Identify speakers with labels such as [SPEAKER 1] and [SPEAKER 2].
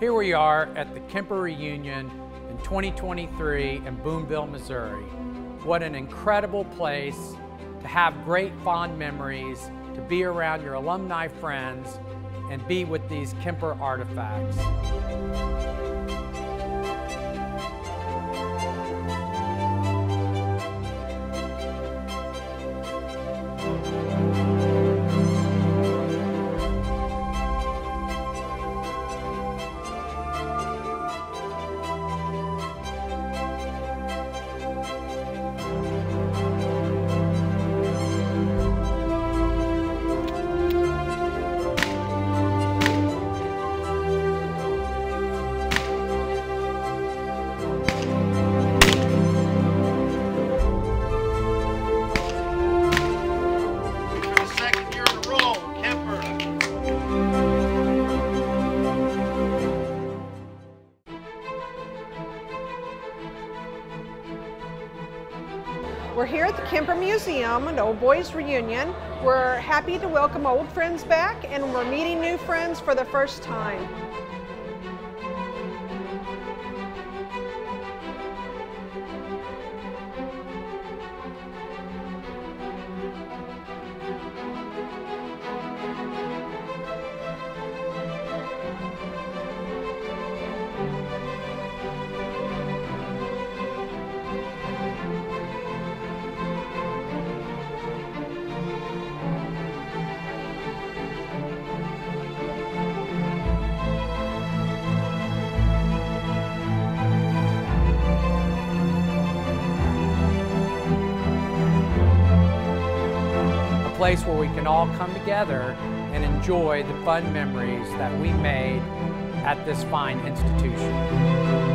[SPEAKER 1] Here we are at the Kemper reunion in 2023 in Boonville, Missouri. What an incredible place to have great fond memories, to be around your alumni friends, and be with these Kemper artifacts.
[SPEAKER 2] We're here at the Kemper Museum, an old boys reunion. We're happy to welcome old friends back, and we're meeting new friends for the first time.
[SPEAKER 1] A place where we can all come together and enjoy the fun memories that we made at this fine institution.